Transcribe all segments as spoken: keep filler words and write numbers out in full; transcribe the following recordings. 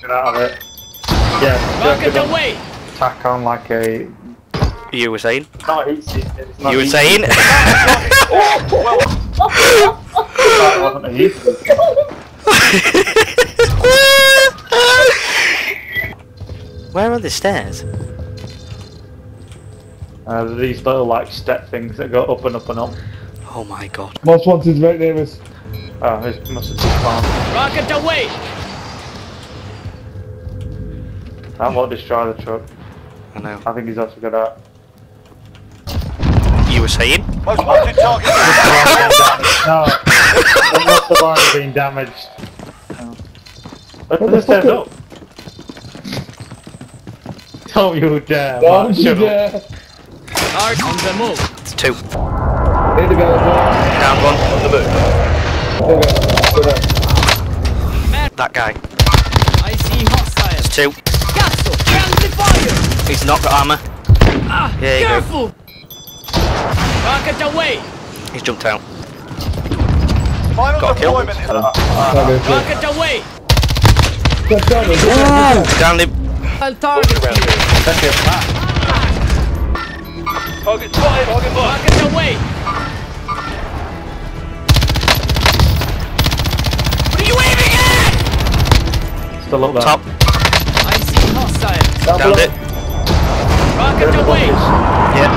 get out of it. Yeah, Rocket away! Tack on like a. You were saying? Not heat seeking, it's not You were heat saying? That wasn't a heat seeking. Where are the stairs? Uh, these little like step things that go up and up and up. Oh my god. Most wanted right there is. Oh, it must have just found. Rocket away! That won't destroy the truck. I know. I think he's also got that. You were saying? Most wanted target. No, it must have already been damaged. No. Look at the stairs up. Don't you dare! Don't Mark, you shut up. dare! Hard on the move. It's two. Here to go, Down one. On the move. okay. That guy. I see hostile. It's two. Castle, friendly fire! He's not got armor. Ah, There you careful! Rocket away! He's jumped out. Final Got a kill. deployment is Rocket away! Down him. I'll target you. target spotted. Target marked. Rocket away! What are you aiming at? Still up there. Top. I see hostile. Downed it. Rocket away! Yep.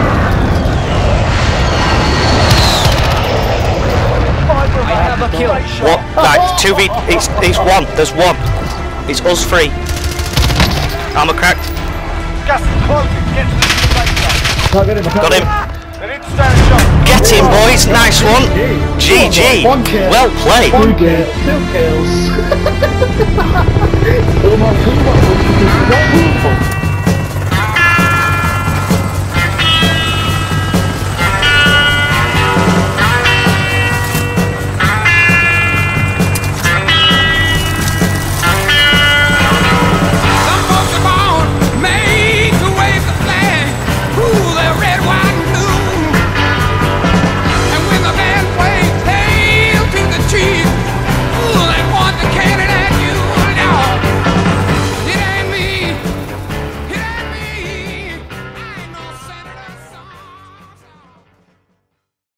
I have a kill. What? Right, two v. It's it's one. There's one. It's us three. Armor cracked. Gas is closing. Get to the safe zone. Can't get him, I can't Got get him. They need to stand shot. Get him, boys. Nice one. G G. One kill. Well played. Two kills. Two kills.